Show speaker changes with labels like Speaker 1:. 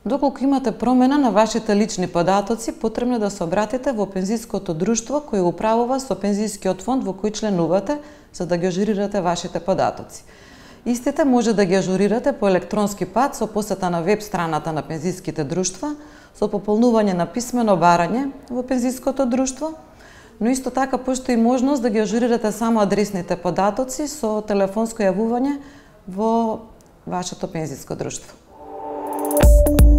Speaker 1: Доколку имате промена на вашите лични податоци, потребно е да се обратите во пензиското друштво кој управува со пензискиот фонд во кој членувате, за да ги ажурирате вашите податоци. Истите може да ги ажурирате по електронски пат со посета на веб страната на пензиските друштва, со пополнување на писмено барање во пензиското друштво, но исто така постои можност да ги ажурирате само адресните податоци со телефонско јавување во вашето пензиско друштво.